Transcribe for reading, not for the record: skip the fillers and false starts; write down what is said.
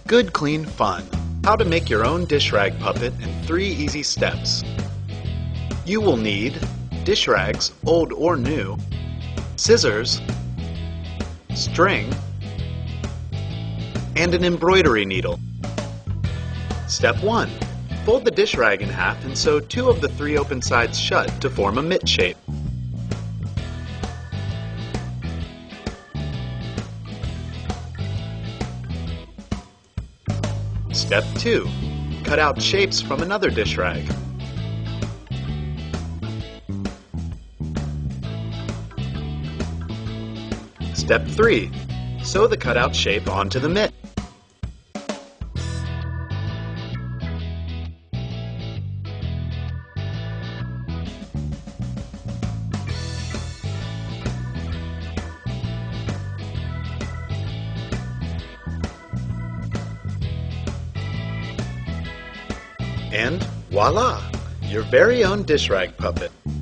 Good, clean fun. How to make your own dish rag puppet in 3 easy steps. You will need dish rags, old or new, scissors, string, and an embroidery needle. Step 1. Fold the dish rag in half and sew 2 of the 3 open sides shut to form a mitt shape. Step 2. Cut out shapes from another dish rag. Step 3. Sew the cutout shape onto the mitt. And voila! Your very own dish rag puppet.